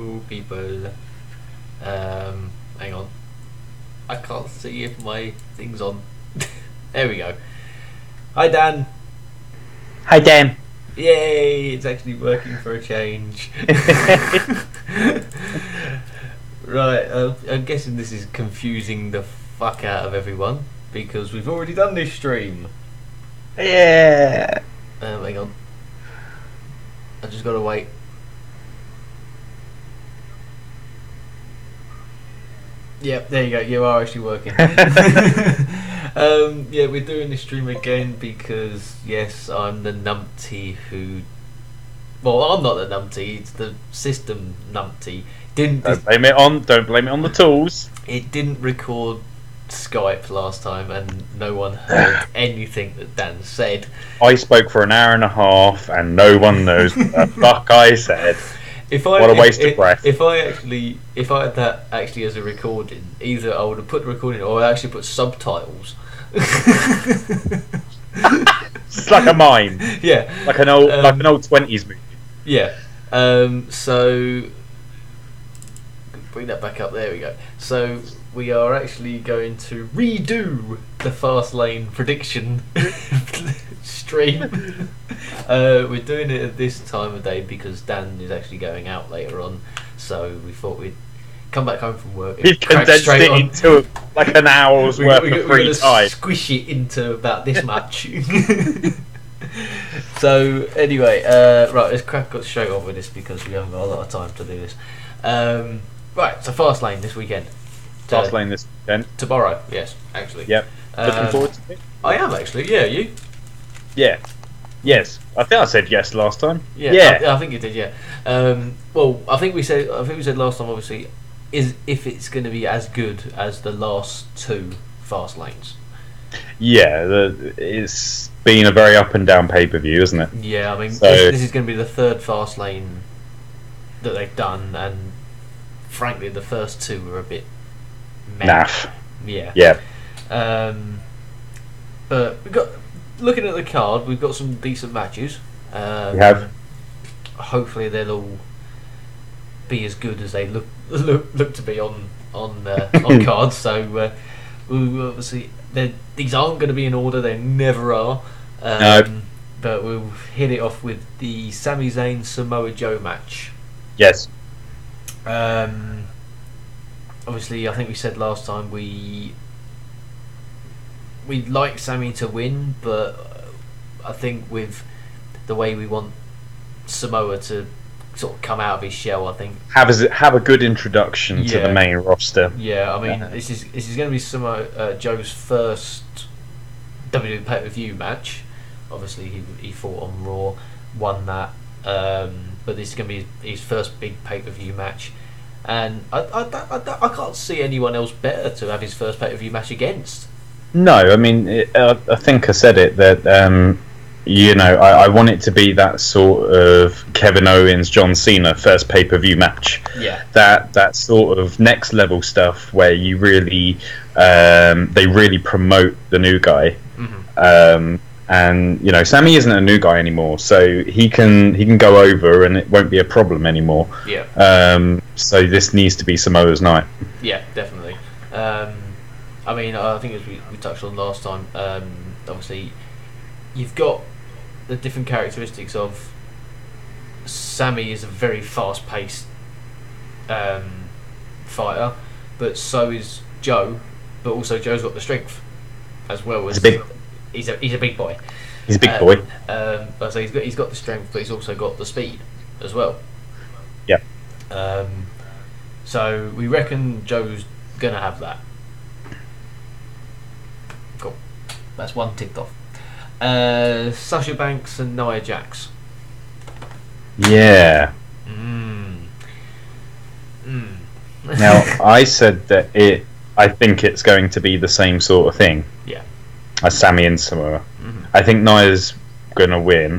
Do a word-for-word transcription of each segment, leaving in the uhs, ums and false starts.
Hello, people. Um, hang on. I can't see if my thing's on. There we go. Hi, Dan. Hi, Dan. Yay! It's actually working for a change. Right. Uh, I'm guessing this is confusing the fuck out of everyone because we've already done this stream. Yeah. Um, hang on. I just gotta wait. Yep, there you go. You are actually working. um, yeah, we're doing this stream again because yes, I'm the numpty who. Well, I'm not the numpty. It's the system numpty. Didn't Don't blame it on. Don't blame it on the tools. It didn't record Skype last time, and no one heard anything that Dan said. I spoke for an hour and a half, and no one knows what the fuck I said. If I, what a waste if, of breath. If I actually, if I had that actually as a recording, either I would have put the recording or I actually put subtitles. It's like a mime. Yeah, like an old, um, like an old twenties movie. Yeah. Um, so bring that back up. There we go. So we are actually going to redo the fast lane prediction stream. Uh, we're doing it at this time of day because Dan is actually going out later on, so we thought we'd come back home from work. We've condensed it on. into like an hour's we, worth we, of we're free time. Squish it into about this much. So anyway, uh, right, let's crack straight on with this because we haven't got a lot of time to do this. Um, right, so fast lane this weekend. Fast lane this weekend. Tomorrow, yes, actually. Yep. Looking Um, forward to it. I am actually. Yeah, you. Yeah. Yes. I think I said yes last time. Yeah, Yeah. I, I think you did. Yeah. Um, well, I think we said. I think we said last time. Obviously, is if it's going to be as good as the last two fast lanes. Yeah. The, it's been a very up and down pay per view, isn't it? Yeah, I mean, So- this, this is going to be the third fast lane that they've done, and frankly, the first two were a bit meh. Naff. Yeah. Yeah. Um, but we got looking at the card, we've got some decent matches. Um, We have. Hopefully, they'll all be as good as they look look, look to be on on uh, on cards. So uh, we'll obviously they're- these aren't going to be in order; they never are. Um, No. But we'll hit it off with the Sami Zayn Samoa Joe match. Yes. Um, obviously, I think we said last time we we'd like Sammy to win, but I think with the way we want Samoa to sort of come out of his shell, I think. Have a, have a good introduction to Yeah. the main roster. Yeah, I mean, Uh-huh. this is this is going to be Samoa uh, Joe's first W W E pay-per-view match. Obviously, he he fought on Raw, won that, um, but this is going to be his, his first big pay-per-view match, and I, I, I, I can't see anyone else better to have his first pay-per-view match against. No, I mean, it, uh, I think I said it that um, you know I, I want it to be that sort of Kevin Owens, John Cena first pay per view match. Yeah. That that sort of next level stuff where you really um, they really promote the new guy. Mm-hmm. Um, and you know, Sammy isn't a new guy anymore, so he can he can go over and it won't be a problem anymore. Yeah. Um, so this needs to be Samoa's night. Yeah, definitely. Um, I mean, I think as we, we touched on last time, um, obviously, you've got the different characteristics of Sammy is a very fast-paced um, fighter, but so is Joe. But also, Joe's got the strength as well as He's a big, he's a he's a big boy. he's a big Um, boy. Um, but so he's got he's got the strength, but he's also got the speed as well. Yeah. Um, so we reckon Joe's gonna have that. Cool. That's one ticked off. Uh, Sasha Banks and Nia Jax. Yeah. Mm. Mm. Now, I said that it. I think it's going to be the same sort of thing Yeah. as Sammy and Samoa. Mhm. I think Nia's going to win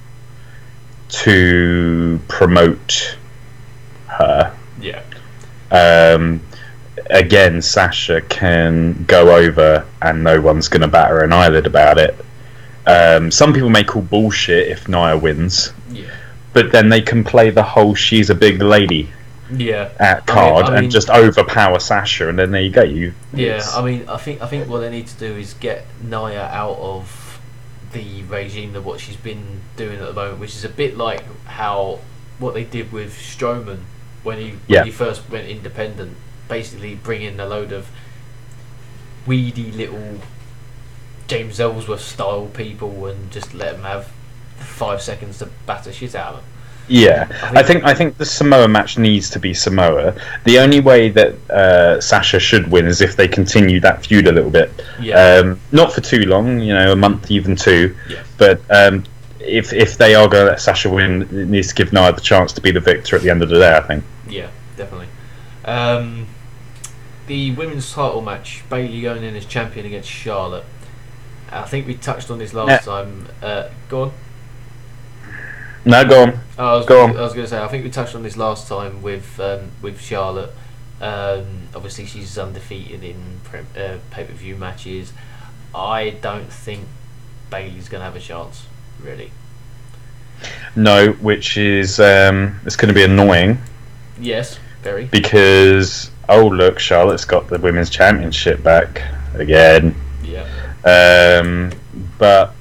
to promote her. Yeah. Um, again, Sasha can go over and no one's going to bat her an eyelid about it. Um, some people may call bullshit if Nia wins, Yeah. but then they can play the whole she's a big lady Yeah. at I mean- card I mean- and just overpower Sasha, and then there you go. You Yeah, it's- I mean, I think I think what they need to do is get Nia out of the regime of what she's been doing at the moment, which is a bit like how what they did with Strowman when he when Yeah. he first went independent, basically bringing a load of weedy little James Ellsworth style people and just let them have five seconds to batter shit out of them. Yeah, I I think I think the Samoa match needs to be Samoa. The only way that uh, Sasha should win is if they continue that feud a little bit. Yeah. Um, not for too long, you know, a month, even two. Yeah. But um, if if they are going to let Sasha win, it needs to give Nia the chance to be the victor at the end of the day, I think. Yeah, definitely. Um, the women's title match, Bayley going in as champion against Charlotte. I think we touched on this last Yeah. time. Uh, go on. No, go on. Oh, I was Go gonna, on. I was going to say, I think we touched on this last time with um, with Charlotte. Um, obviously, she's undefeated in pre- uh, pay per view matches. I don't think Bayley's going to have a chance, really. No, which is um, it's going to be annoying Yes, very. because oh look, Charlotte's got the women's championship back again. Yeah. Um, but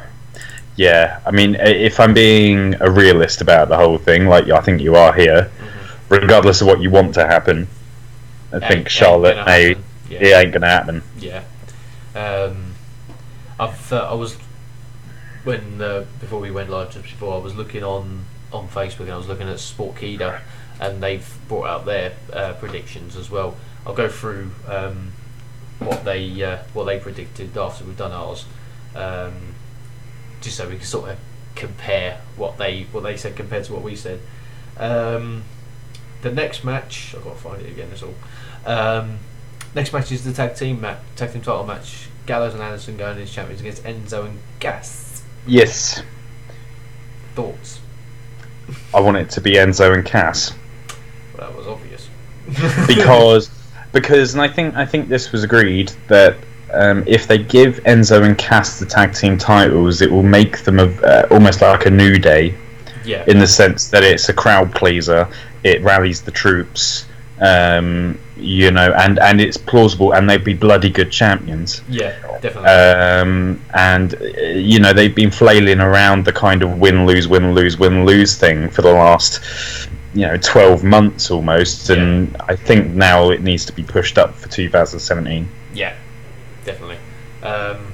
yeah, I mean, i- if I'm being a realist about the whole thing, like I think you are here, Mm-hmm. regardless of what you want to happen, I Ain't- think ain't Charlotte gonna may. happen. It Yeah. ain't gonna happen. Yeah. Um, I've uh, I was when uh, before we went live just before I was looking on on Facebook and I was looking at Sportkida and they've brought out their uh, predictions as well. I'll go through um, what they uh, what they predicted after we've done ours, um, just so we can sort of compare what they what they said compared to what we said. Um, the next match, I've got to find it again. That's all. Um, next match is the tag team match, tag team title match. Gallows and Anderson going as champions against Enzo and Gas. Yes, Thoughts? I want it to be Enzo and Cass Well, that was obvious. because because and I think I think this was agreed that. Um, if they give Enzo and Cass the tag team titles, it will make them a, uh, almost like a New Day, yeah, in the sense that it's a crowd pleaser, it rallies the troops, um, you know, and, and it's plausible, and they'd be bloody good champions. yeah, definitely. Um, and uh, you know, they've been flailing around the kind of win lose win lose win lose thing for the last, you know, twelve months almost, and I think now it needs to be pushed up for two thousand seventeen. Yeah, definitely. Um,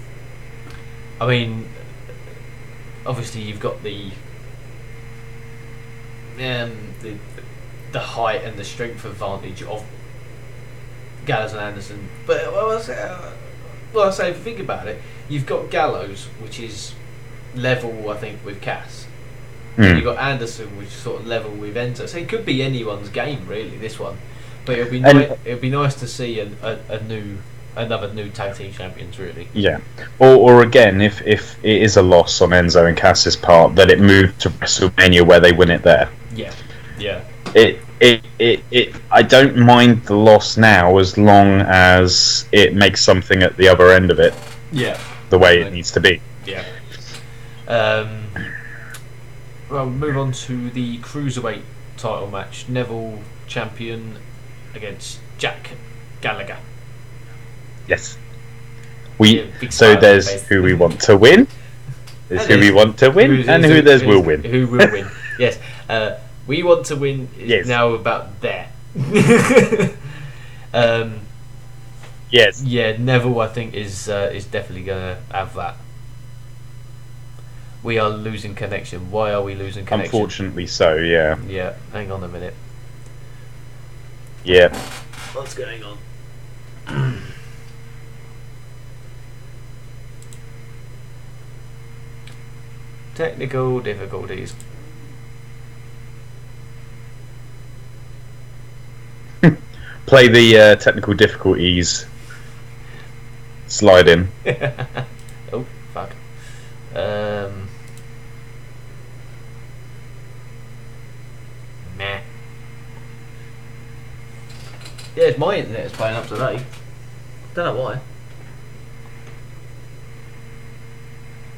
I mean, obviously you've got the um, the the height and the strength advantage of Gallows and Anderson, but well, I say, uh, well, I say if you think about it, you've got Gallows, which is level, I think, with Cass. Hmm. You've got Anderson, which is sort of level with Enzo. So it could be anyone's game, really. This one, but it'll be And- ni- it'll be nice to see a, a, a new another new tag team champions, really. Yeah, or or again, if if it is a loss on Enzo and Cass's part, that it moved to WrestleMania where they win it there. Yeah, yeah, It it it, it I don't mind the loss now as long as it makes something at the other end of it yeah, the way it Definitely. needs to be. yeah. Um, well, move on to the cruiserweight title match. Neville champion against Jack Gallagher. Yes. We Yeah, big so smile on there's your face. who we want to win, there's And who we there's- want to win, Who's- and who's- who there's who's- will win. Who will win? Yes. Uh, we want to win is Yes. now about there. um, Yes. yeah, Neville, I think, is uh, is definitely gonna have that. We are losing connection. Why are we losing connection? Unfortunately, so yeah, Yeah, hang on a minute. yeah. What's going on? Technical difficulties. Play the uh, technical difficulties slide in. Oh, fuck. Um. Meh. Yeah, it's my internet is playing up today. Don't know why.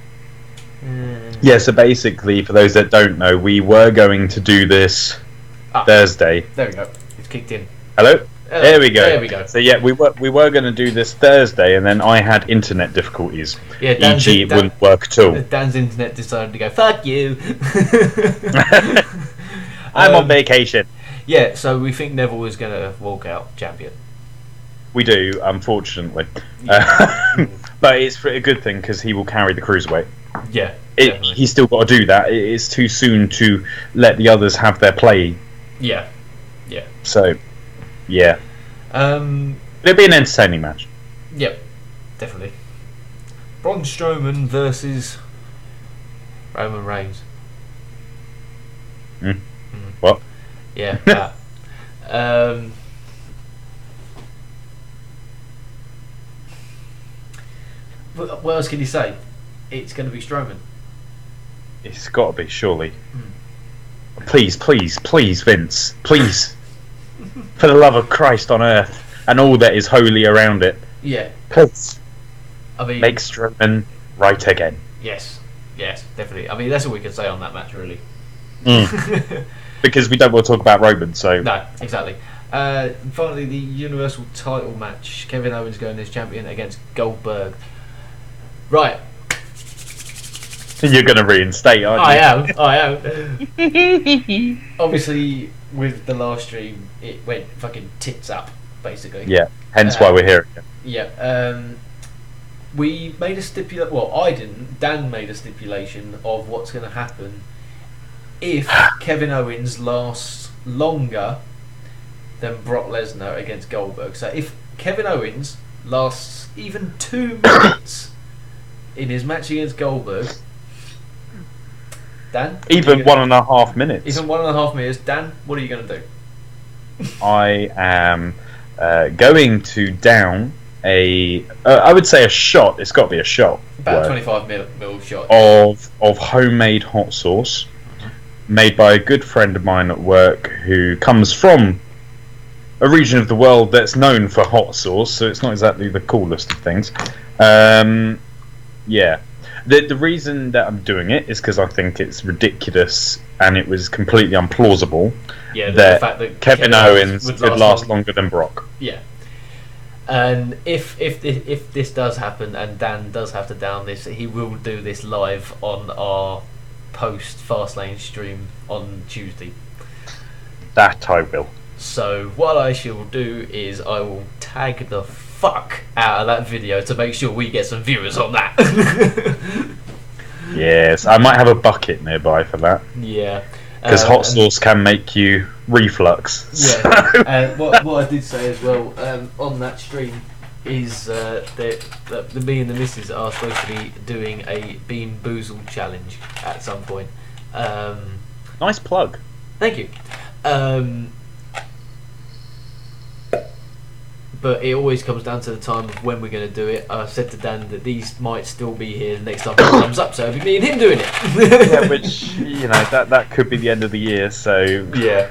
Uh, Yeah, so basically, for those that don't know, we were going to do this Ah, Thursday. There we go. It's kicked in. Hello. Hello. There we go. There we go. So yeah, we were we were going to do this Thursday, and then I had internet difficulties. Yeah, Dan's, e g, it Dan, wouldn't work at all. Dan's internet decided to go fuck you. I'm um, on vacation. Yeah, so we think Neville is going to walk out champion. We do, unfortunately, Yeah. uh, but it's a good thing because he will carry the cruiserweight. Yeah, It, he's still got to do that. It is too soon to let the others have their play. Yeah, yeah. So, yeah, Um, it'll be an entertaining match. Yep, definitely. Braun Strowman versus Roman Reigns. Mm. Mm. What? Yeah. That. um, what what else can you say? It's going to be Strowman. It's got to be, surely. Mm. Please, please, please, Vince, please, for the love of Christ on earth and all that is holy around it, Yeah. please I mean, make Strowman right again. yes, yes, definitely. I mean, that's all we can say on that match, really. Mm. Because we don't want to talk about Roman, so No, exactly. Uh, and finally, the Universal title match. Kevin Owens going as champion against Goldberg. Right. you're going to reinstate, aren't you? I am. I am. Obviously, with the last stream, it went fucking tits up, basically. Yeah, hence Uh, why we're here again. Yeah. Um, we made a stipulation. Well, I didn't. Dan made a stipulation of what's going to happen if Kevin Owens lasts longer than Brock Lesnar against Goldberg. So if Kevin Owens lasts even two minutes in his match against Goldberg, Dan? Even one and a half minutes. Even one and a half minutes, Dan, what are you going to do? I am uh, going to down a, uh, I would say a shot. It's got to be a shot. About word, twenty-five mil, mil shot. of of homemade hot sauce, made by a good friend of mine at work who comes from a region of the world that's known for hot sauce. So it's not exactly the coolest of things. Um, yeah. The the reason that I'm doing it is because I think it's ridiculous and it was completely unplausible Yeah, the, that, the fact that Kevin, Kevin Owens would could last last long- longer than Brock. Yeah. And if if thi- if this does happen and Dan does have to down this, he will do this live on our post Fastlane stream on Tuesday. That I will. So what I shall do is I will tag the fuck out of that video to make sure we get some viewers on that. Yes, I might have a bucket nearby for that Yeah. because Um, hot and- sauce can make you reflux. Yeah. So- And what, what I did say as well um, on that stream is uh, that, that the me and the missus are supposed to be doing a Bean Boozled challenge at some point. Um, nice plug. thank you. Um, but it always comes down to the time of when we're going to do it. I said to Dan that these might still be here the next time it comes up, so it'll be me and him doing it. Yeah, which you know that that could be the end of the year. So Yeah.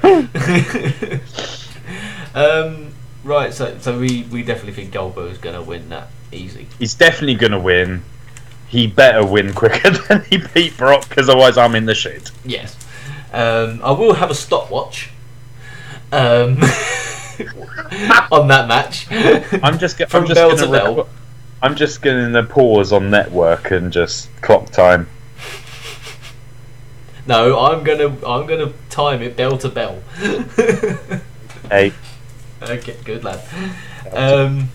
um, right, so so we, we definitely think Goldberg's going to win that easy. he's definitely going to win. He better win quicker than he beat Brock, because otherwise I'm in the shit. Yes. Um, I will have a stopwatch um, on that match. I'm just go- From I'm just bell gonna to bell. reco- I'm just going to pause on network and just clock time. No, I'm gonna I'm gonna time it bell to bell. Hey, Okay, good lad. Um,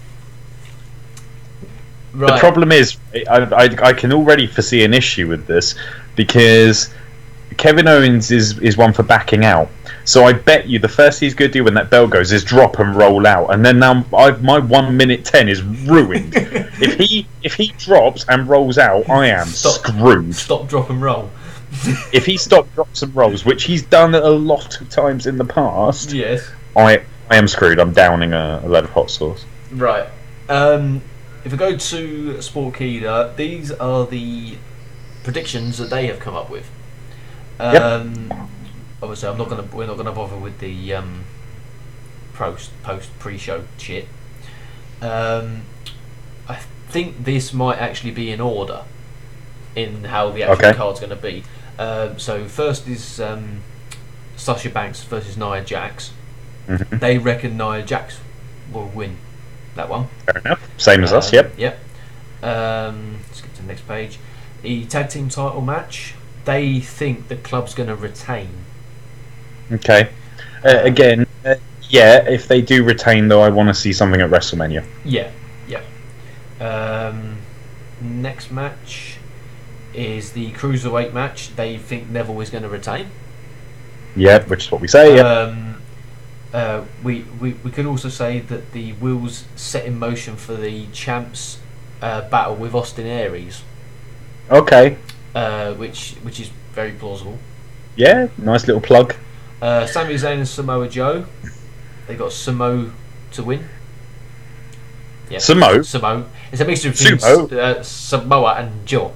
right. the problem is, I, I I can already foresee an issue with this because Kevin Owens is is one for backing out. So I bet you the first he's going to do when that bell goes is drop and roll out, and then now I've, my one minute ten is ruined. if he if he drops and rolls out, I am Stop. screwed. Stop, drop, and roll. If he stops, drops, and rolls, which he's done a lot of times in the past, Yes. I I am screwed. I'm downing a, a load of hot sauce. Right. Um, if we go to Sportkey, these are the predictions that they have come up with. Um, Obviously, I'm not gonna. We're not gonna bother with the um, post post pre-show shit. Um, I think this might actually be in order in how the actual Okay. card's going to be. Um, so first is um, Sasha Banks versus Nia Jax. Mm-hmm. They reckon Nia Jax will win that one. Fair enough. Same as um, us. Yep. Yep. Um, let's get to the next page. The tag team title match. They think the club's going to retain. Okay. Uh, again, uh, yeah. If they do retain, though, I want to see something at WrestleMania. Yeah. Yeah. Um, next match is the cruiserweight match. They think Neville is going to retain. Yeah, which is what we say. Yeah. Um, uh, we, we we could also say that the wheels set in motion for the champs uh, battle with Austin Aries, Okay. uh, which which is very plausible. Yeah. Nice little plug. Uh, Sami Zayn and Samoa Joe, they got Samo to win. Yeah, Samo? Samo. It's a mixture between Sumo? uh, Samoa and Joe.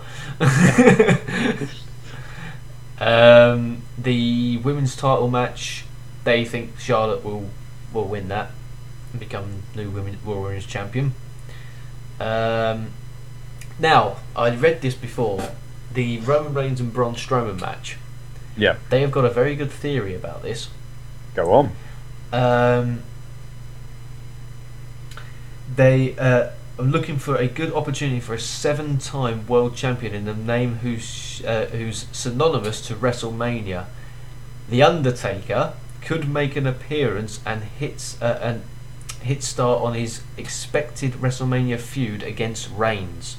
um, the women's title match, they think Charlotte will will win that and become new women Raw Women's Champion. Um, now, I read this before. The Roman Reigns and Braun Strowman match. Yeah. They have got a very good theory about this. Go on. Um, they uh, are looking for a good opportunity for a seven-time world champion in the name who's uh, who's synonymous to WrestleMania. The Undertaker could make an appearance and hits uh, and hit start on his expected WrestleMania feud against Reigns.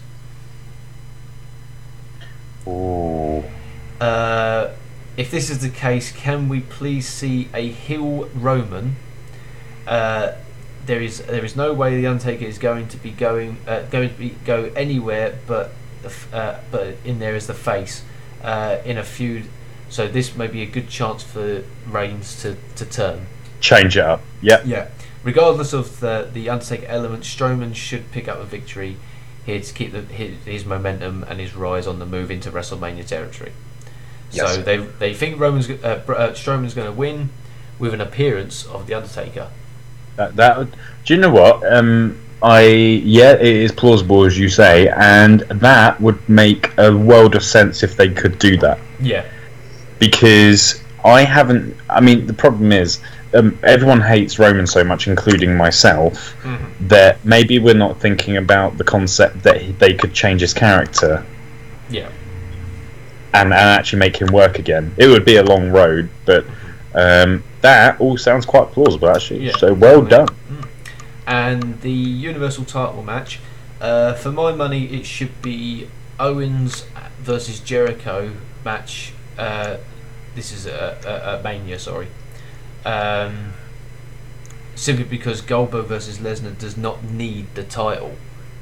Ooh. Uh, if this is the case, can we please see a heel Roman? Uh, there is there is no way the Undertaker is going to be going uh, going to be go anywhere but the f- uh, but in there is the face uh, in a feud. So this may be a good chance for Reigns to, to turn. Change it up. Yep. Yeah. Regardless of the the Undertaker element, Strowman should pick up a victory here to keep the, his, his momentum and his rise on the move into WrestleMania territory. Yes. So they they think Roman's uh, uh, Strowman's going to win with an appearance of the Undertaker. That, that would- do you know what? Um, I yeah, it is plausible as you say, and that would make a world of sense if they could do that. Yeah. Because I haven't. I mean, the problem is um, everyone hates Roman so much, including myself, Mm-hmm. that maybe we're not thinking about the concept that he, they could change his character Yeah. and, and actually make him work again. It would be a long road, but um, that all sounds quite plausible, actually. Yeah. So well done. Mm. And the Universal title match, uh, for my money, it should be Owens versus Jericho match. Uh, this is a, a, a Mania, sorry. Um, simply because Goldberg versus Lesnar does not need the title.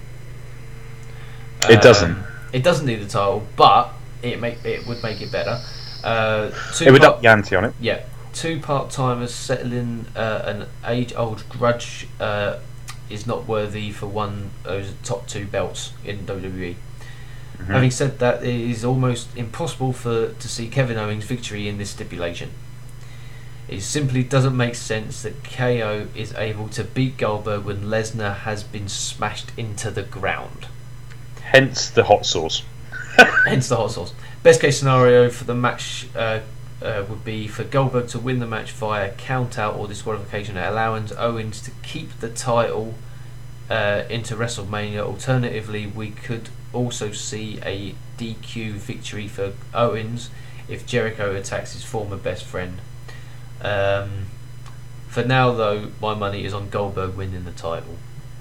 It Um, doesn't. It doesn't need the title, but it make it would make it better. Uh, two It would part- up the ante on it. Yeah, two part-timers settling uh, an age-old grudge uh, is not worthy for one of those top two belts in W W E. Mm-hmm. Having said that, it is almost impossible for to see Kevin Owens' victory in this stipulation. It simply doesn't make sense that K O is able to beat Goldberg when Lesnar has been smashed into the ground. Hence the hot sauce. Hence the hot sauce. Best case scenario for the match uh, uh, would be for Goldberg to win the match via count out or disqualification, allowing Owens to keep the title uh, into WrestleMania. Alternatively, we could also see a D Q victory for Owens if Jericho attacks his former best friend. Um, for now, though, my money is on Goldberg winning the title.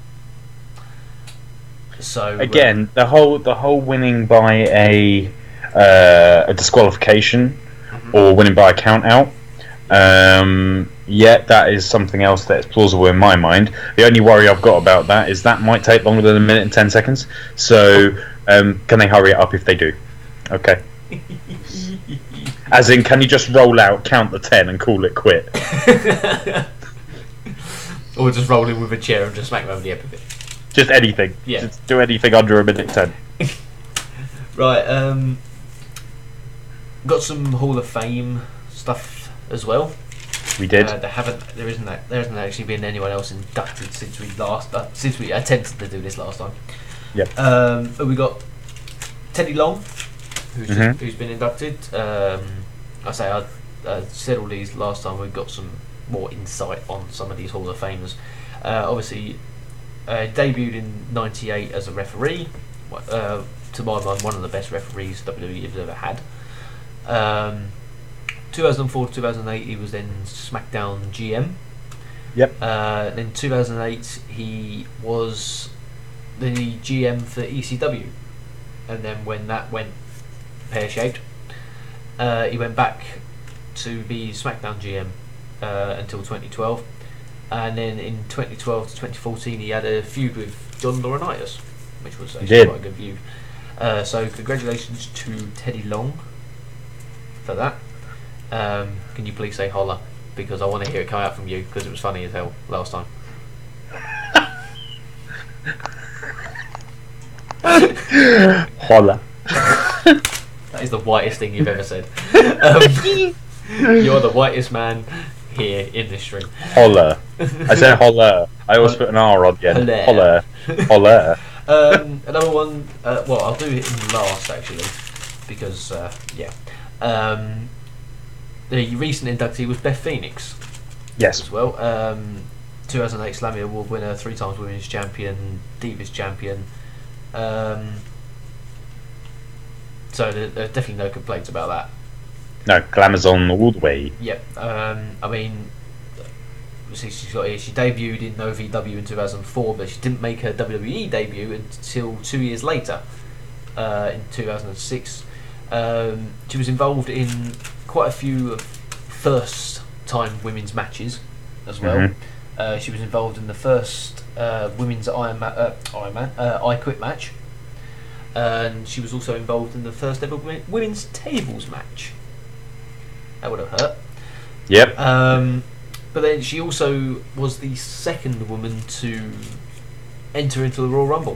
So uh, Again, the whole the whole winning by a uh, a disqualification Mhm. or winning by a count out. Um, yeah, that is something else that is plausible in my mind. The only worry I've got about that is that might take longer than a minute and ten seconds. So, um, can they hurry it up if they do? Okay. As in, can you just roll out, count the ten, and call it quit? Or just roll in with a chair and just smack him over the head with it. Just anything. Yeah. Just do anything under a minute ten. Right, um, got some Hall of Fame stuff as well. We did. Uh, there haven't, there isn't, that, there hasn't actually been anyone else inducted since we last, uh, since we attempted to do this last time. Yep. Um, but we got Teddy Long, who's Mhm. who's been inducted. Um, I say I uh, said all these last time. We've got some more insight on some of these Hall of Famers. Uh, obviously, uh, debuted in ninety-eight as a referee. Uh, to my mind, one of the best referees W W E has ever had. Um, two thousand four to two thousand eight, he was then SmackDown G M. Yep. Uh, then two thousand eight, he was the G M for E C W. And then when that went pear-shaped, uh, he went back to be SmackDown G M uh, until twenty twelve. And then in twenty twelve to twenty fourteen, he had a feud with John Laurinaitis, which was actually Did. quite a good feud. Uh, so congratulations to Teddy Long for that. Um, can you please say holla? Because I want to hear it come out from you, because it was funny as hell last time. Holla. That is the whitest thing you've ever said. Um, you're the whitest man here in this stream. Holla. I said holla. I always put an R on the end. Holla. Holla. Holla. Um, another one, uh, well, I'll do it in last actually, because, uh, yeah. Um, the recent inductee was Beth Phoenix Yes. as well. Um, two thousand eight Slammy Award winner, three times Women's Champion, Divas Champion. Um, so there, there's definitely no complaints about that. No, Glamazon all the way. Yep. Um, I mean, see, she's got she debuted in O V W in two thousand four, but she didn't make her W W E debut until two years later, uh, in two thousand six. Um, she was involved in quite a few first-time women's matches as well. Mhm. Uh, she was involved in the first uh, women's Iron, Ma- uh, Iron Man uh, I Quit match, and she was also involved in the first ever wi- women's tables match. That would have hurt. Yep. Um, but then she also was the second woman to enter into the Royal Rumble.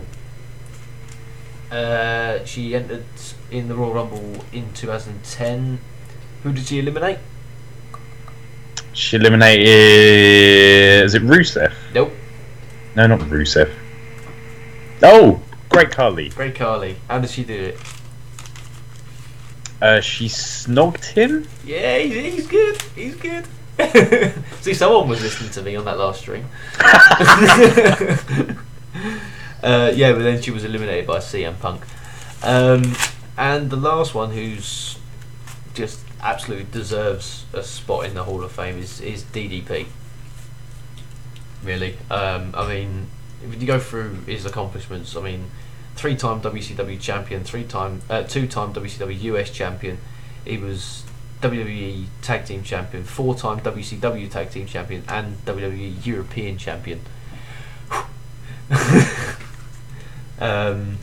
Uh, she entered in the Royal Rumble in two thousand ten. Who did she eliminate? She eliminated. Is it Rusev? Nope. No, not Rusev. Oh, Great Khali. Great Khali. How did she do it? Uh, she snogged him. Yeah, he's, he's good. He's good. See, someone was listening to me on that last stream. uh, yeah, but then she was eliminated by C M Punk. Um, and the last one, who's just absolutely deserves a spot in the Hall of Fame, is, is D D P. Really. Um, I mean, if you go through his accomplishments, I mean, three-time W C W champion, three-time, uh, two-time W C W U S champion. He was W W E Tag Team Champion, four-time W C W Tag Team Champion, and W W E European Champion. um,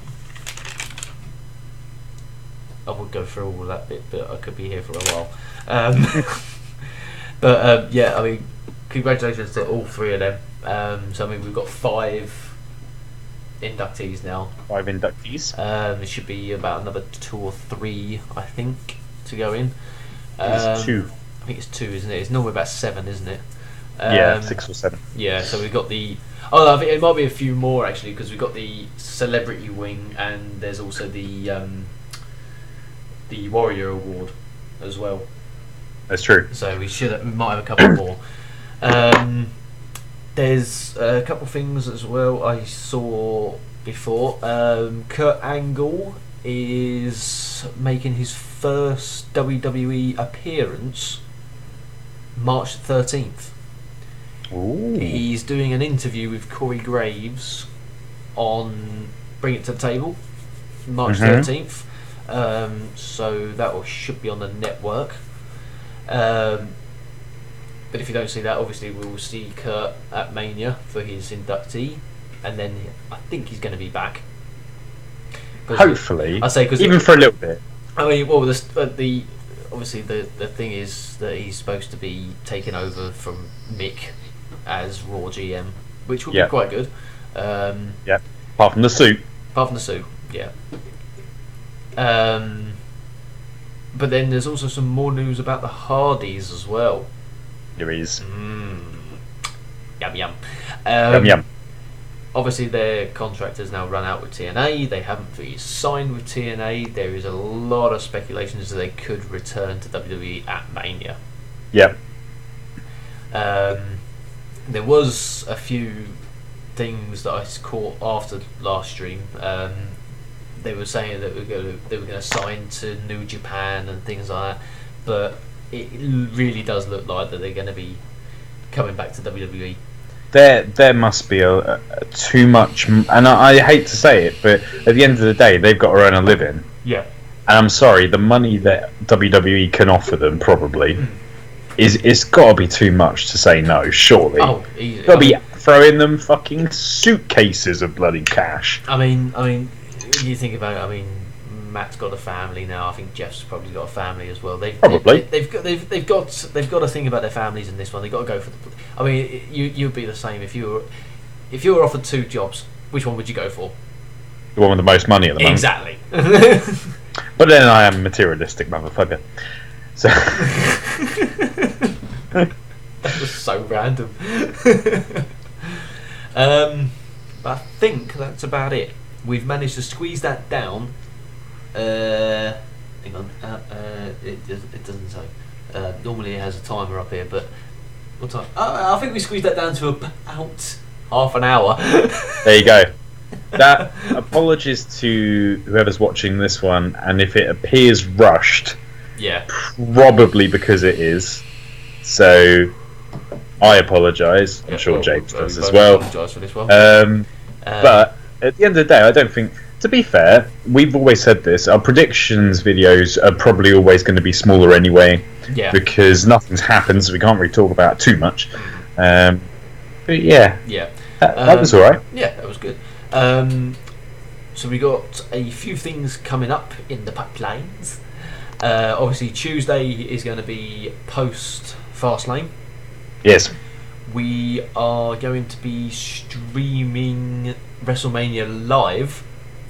I would go through all of that bit, but I could be here for a while. Um, but um, yeah, I mean, congratulations to all three of them. Um, so I mean, we've got five inductees now. Five inductees. Um, there should be about another two or three, I think, to go in. It's Um, two. I think it's two, isn't it? It's normally about seven, isn't it? Yeah, Um, six or seven. Yeah, so we've got the. Oh, I think it might be a few more actually, because we've got the celebrity wing, and there's also the um, the Warrior Award as well. That's true. So we should we might have a couple more. Um, there's a couple things as well I saw before. Um, Kurt Angle is making his first W W E appearance March thirteenth. Ooh. He's doing an interview with Corey Graves on Bring It to the Table, March Mhm. thirteenth. Um, so that will, should be on the network. Um, but if you don't see that, obviously we will see Kurt at Mania for his inductee, and then I think he's going to be back. 'Cause Hopefully. I say because even for a little bit. I mean, well, the, uh, the obviously the the thing is that he's supposed to be taking over from Mick as Raw G M, which would Yeah. be quite good. Um, Yeah. Apart from the suit. apart from the suit, yeah. Um, but then there's also some more news about the Hardys as well. There is. Mm. Yum yum. Um, Yum yum. obviously their contract has now run out with T N A. They haven't really signed with T N A. There is a lot of speculations that they could return to W W E at Mania. Yep. Um, there was a few things that I caught after last stream. Um, they were saying that we were going to, they were going to sign to New Japan and things like that, but it really does look like that they're going to be coming back to W W E. There, there must be a, a too much, and I, I hate to say it, but at the end of the day, they've got to earn a living. Yeah. And I'm sorry, the money that W W E can offer them probably is it's got to be too much to say no. Surely, oh, easy. got to be throwing them fucking suitcases of bloody cash. I mean, I mean, you think about it. I mean, Matt's got a family now. I think Jeff's probably got a family as well. They've Probably. they, they've got they've they've got they've got to think about their families in this one. They've got to go for the. I mean, you you'd be the same if you were if you were offered two jobs. Which one would you go for? The one with the most money at the moment. Exactly. But then I am a materialistic motherfucker. So that was so random. um, but I think that's about it. We've managed to squeeze that down. Uh, hang on. Uh, uh, it, it doesn't say. Uh, normally it has a timer up here, but what time? Oh, I think we squeezed that down to about half an hour. there you go. That apologies to whoever's watching this one, and if it appears rushed, yeah, probably because it is. So I apologise. I'm yeah, sure well, James well, does we as both well. apologise for this one. Um, Uh, but at the end of the day, I don't think. To be fair, we've always said this. Our predictions videos are probably always going to be smaller anyway, yeah, because nothing's happened, so we can't really talk about it too much. Um, but yeah, yeah, that, that Um, was all right. yeah, that was good. Um, so we got a few things coming up in the pipelines. Uh, obviously, Tuesday is going to be post Fastlane. Yes. We are going to be streaming WrestleMania live,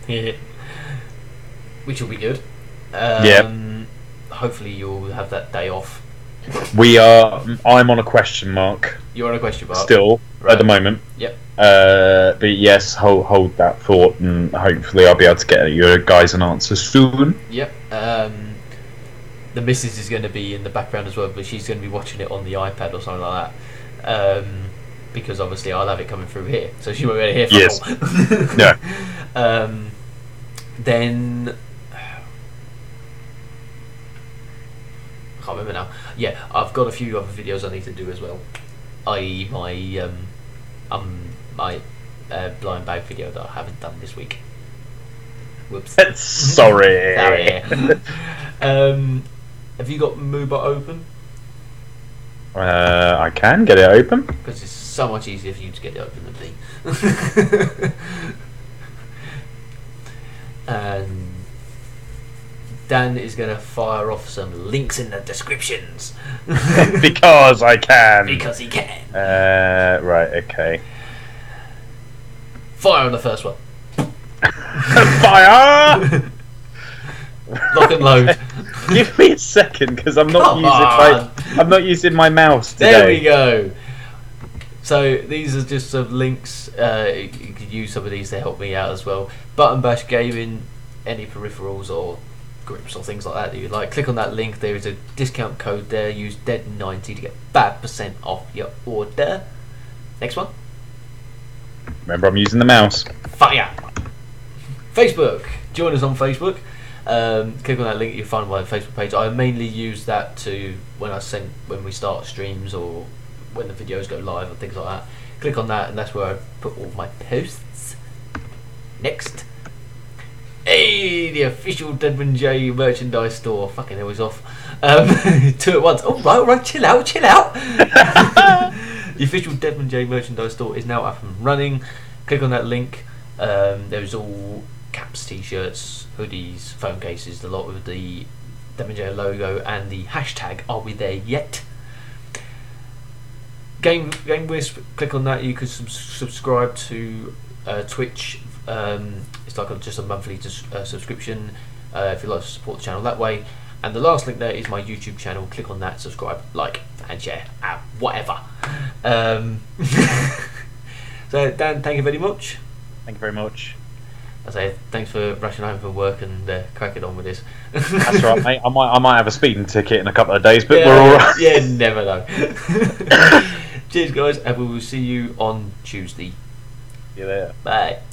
which will be good. Um, Yeah. Hopefully, you'll have that day off. We are. I'm on a question mark You're on a question mark still Right. at the moment. Yep. Uh, but yes, hold hold that thought, and hopefully I'll be able to get you guys an answer soon. Yep. Um, the missus is going to be in the background as well, but she's going to be watching it on the iPad or something like that. Um, because obviously I'll have it coming through here, so she won't be able to hear Yes. from all. Yeah. Um, then I can't remember now. Yeah, I've got a few other videos I need to do as well. that is, my um, um, my uh, blind bag video that I haven't done this week. Whoops. Sorry. Sorry. um, have you got Mooba open? Uh, I can get it open. Because it's so much easier for you to get it open than me. And Dan is going to fire off some links in the descriptions. Because I can. Because he can. Uh, right. Okay. Fire on the first one. Fire! Lock and load. Give me a second, because I'm not Come using on. my I'm not using my mouse today. There we go. So these are just some links. Uh, you could use some of these to help me out as well. Button Bash Gaming, any peripherals or grips or things like that that you like. Click on that link. There is a discount code there. Use D E D ninety to get five percent off your order. Next one. Remember, I'm using the mouse. Fire. Facebook. Join us on Facebook. Um, click on that link. You'll find my Facebook page. I mainly use that to when I send when we start streams or when the videos go live and things like that. Click on that, and that's where I put all my posts. Next. Hey, the official Deadman J merchandise store. Fucking hell, he's off. Um, two at once. Oh, right, all right, chill out, chill out. The official Deadman J merchandise store is now up and running. Click on that link. Um, there's all caps, t-shirts, hoodies, phone cases, the lot with the Deadman J logo and the hashtag Are We There Yet? Game Game Wisp. Click on that. You can sub- subscribe to uh, Twitch. Um, it's like a, just a monthly dis- uh, subscription uh, if you'd like to support the channel that way. And the last link there is my YouTube channel. Click on that, subscribe, like, and share, uh, whatever. Um, so Dan, thank you very much. Thank you very much. I say thanks for rushing home from work and uh, cracking on with this. That's right, mate. I might I might have a speeding ticket in a couple of days, but yeah, we're all right. Yeah, never know. Cheers, guys, and we will see you on Tuesday. See you there. Bye.